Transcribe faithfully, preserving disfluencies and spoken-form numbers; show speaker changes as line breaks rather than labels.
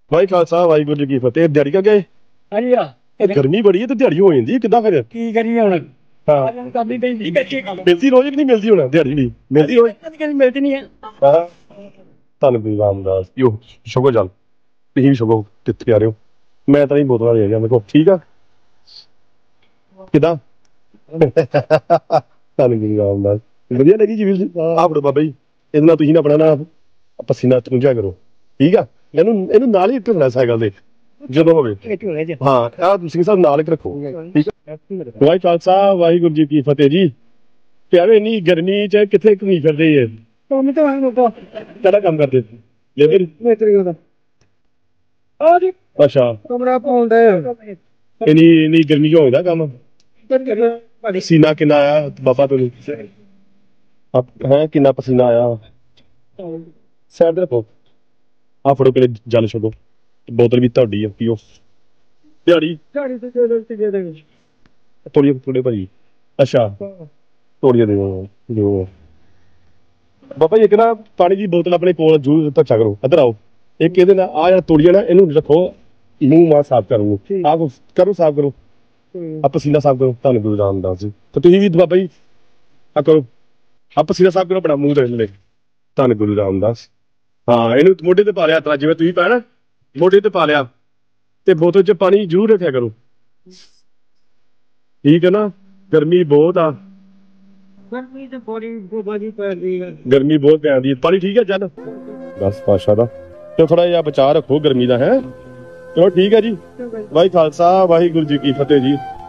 ਵਾਹਿ ਖਾਲਸਾ ਵਾਹਿਗੁਰੂ ਜੀ ਕੀ ਫਤਿਹ। ਦਿਹਾੜੀ ਕਾ ਗਏ?
ਹਾਂਜੀ ਆ
ਗਰਮੀ ਬੜੀ ਹੈ ਤੇ ਦਿਹਾੜੀ ਹੋ ਜਾਂਦੀ ਕਿੱਦਾਂ ਫਿਰ?
ਕੀ ਕਰੀਏ ਹੁਣ?
ਹਾਂ
ਕਰਨੀ ਪੈਂਦੀ ਬੱਚੇ
ਮਿਲਦੀ ਰੋਜ਼ ਕਿ ਨਹੀਂ ਮਿਲਦੀ? ਹੁਣ ਦਿਹਾੜੀ ਨਹੀਂ ਮਿਲਦੀ ਰੋਜ਼?
ਕਦੀ ਮਿਲਦੀ ਨਹੀਂ ਹੈ।
ਹਾਂ ਤੁਹਾਨੂੰ ਵੀ ਰਾਮਦਾਸ ਯੋ ਸ਼ੁਕਰ ਚੱਲ ਤੁਸੀਂ ਵੀ ਸ਼ੁਕਰ ਕਿੱਥੇ ਆ ਰਹੇ ਹੋ? ਮੈਂ ਤਾਂ ਨਹੀਂ ਬੋਤਲਾਂ ਲੈ ਗਿਆ ਮੇਰੇ ਕੋਲ। ਠੀਕ ਆ ਕਿੱਦਾਂ? ਤੁਹਾਨੂੰ ਵੀ ਰਾਮਦਾਸ ਵਧੀਆ ਲੱਗੀ ਜੀ ਵੀਰ ਆਹ ਫੜੋ ਬਾਬਾ ਜੀ। ਇਹਦੇ ਨਾਲ ਤੁਸੀਂ ਨਾ ਆਪਣਾ ਨਾ ਪਸੀਨਾ ਚੁੰਝਿਆ ਕਰੋ। ਠੀਕ ਆ ਇਹਨੂੰ ਇਹਨੂੰ ਨਾਲ ਹੀ ਰੱਖਣਾ ਸਾਈਕਲ ਦੇ ਜਦੋਂ ਹੋਵੇ। ਹਾਂ ਆਹ ਸਿੰਘ ਸਾਹਿਬ ਨਾਲ ਹੀ ਰੱਖੋ। ਠੀਕ ਆ ਵਾਹਿ ਖਾਲਸਾ ਵਾਹਿਗੁਰੂ ਜੀ ਕੀ ਫਤਿਹ ਜੀ। ਪਿਆਰੇ ਇੰਨੀ ਗਰਮੀ ਚ ਕਿੱਥੇ ਘੁੰਮੀ ਫਿਰਦੇ ਹੈ?
ਕੰਮ ਤਾਂ ਹੈ ਬਾਬਾ।
ਕਿਹੜਾ ਕੰਮ ਕਰਦੇ ਲੇਬਰ?
ਮੇਤਰੀ ਦਾ ਆ ਜੀ
ਅੱਛਾ
ਕਮਰਾ ਪਾਉਂਦਾ
ਇੰਨੀ ਇੰਨੀ ਗਰਮੀ ਚ ਹੋਦਾ ਕੰਮ? ਪਸੀਨਾ ਕਿੰਨਾ ਆਇਆ ਬਾਬਾ ਤੁਹਾਨੂੰ ਹੈ? ਕਿੰਨਾ ਪਸੀਨਾ ਆਇਆ? ਸਾਈਡ ਤੇ ਰੱਖੋ। ਆ ਫੜੋ ਕਿਤੇ ਜਲ ਛੱਡੋ। ਬੋਤਲ ਵੀ ਤੁਹਾਡੀ ਆ ਪੀਓ। ਦਿਹਾੜੀ ਥੋੜੀ ਥੋੜੇ ਭਾਜੀ। ਅੱਛਾ ਤੋੜੀਏ ਦਿਓ ਦਿਓ ਬਾਬਾ ਜੀ। ਇੱਕ ਨਾ ਪਾਣੀ ਦੀ ਬੋਤਲ ਆਪਣੇ ਕੋਲ ਜ਼ਰੂਰ ਧੱਚਾ ਕਰੋ। ਇੱਧਰ ਆਓ। ਇੱਕ ਇਹਦੇ ਨਾਲ ਆ ਜਿਹੜਾ ਤੋੜੀਏ ਨਾ ਇਹਨੂੰ ਰੱਖੋ ਮੂੰਹ ਮਾਂ ਸਾਫ਼ ਕਰੋ। ਆਹ ਕਰੋ ਸਾਫ਼ ਕਰੋ। ਆ ਪਸੀਨਾ ਸਾਫ਼ ਕਰੋ। ਤੁਹਾਨੂੰ ਗੁਰੂ ਰਾਮਦਾਸ ਜੀ ਤੇ ਤੁਸੀਂ ਵੀ ਬਾਬਾ ਜੀ ਆ ਕਰੋ। ਆ ਪਸੀਨਾ ਸਾਫ਼ ਕਰੋ ਆਪਣਾ ਮੂੰਹ ਦੇ। ਤੁਹਾਨੂੰ ਗੁਰੂ ਰਾਮਦਾਸ। ਹਾਂ ਇਹਨੂੰ ਮੋਢੇ ਤੇ ਪਾ ਲਿਆ ਤਾਂ ਜਿਵੇਂ ਤੁਸੀਂ ਪਾਇਆ ਨਾ ਮੋਢੇ ਤੇ ਪਾ ਲਿਆ ਤੇ ਬੋਤਲ ਚ ਪਾਣੀ ਜ਼ਰੂਰ ਰੱਖਿਆ ਕਰੋ। ਠੀਕ ਹੈ ਨਾ? ਗਰਮੀ ਬਹੁਤ ਆ।
ਗਰਮੀ ਤੇ ਬੜੀ ਬਾਜੀ ਪੈਂਦੀ ਹੈ।
ਗਰਮੀ ਬਹੁਤ ਪੈਂਦੀ ਹੈ। ਪਾਣੀ ਠੀਕ ਹੈ ਚੱਲ ਬਸ ਪਾਸ਼ਾ ਦਾ ਤੇ ਥੋੜਾ ਜਿਹਾ ਬਚਾਅ ਰੱਖੋ ਗਰਮੀ ਦਾ। ਹੈ ਚਲੋ ਠੀਕ ਹੈ ਜੀ। ਵਾਹਿ ਖਾਲਸਾ ਵਾਹਿਗੁਰੂ ਜੀ ਕੀ ਫਤਿਹ ਜੀ।